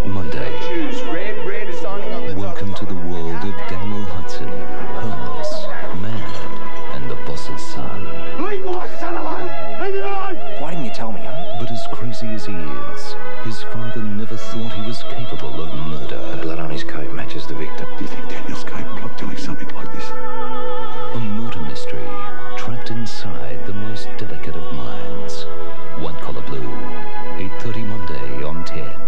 Monday. Welcome to the world of Daniel Hudson, homeless, mad, and the boss's son. Leave my son alone! Leave him alone! Why didn't you tell me, huh? But as crazy as he is, his father never thought he was capable of murder. The blood on his coat matches the victim. Do you think Daniel's capable of doing something like this? A murder mystery trapped inside the most delicate of minds. White Collar Blue, 8:30 Monday on 10.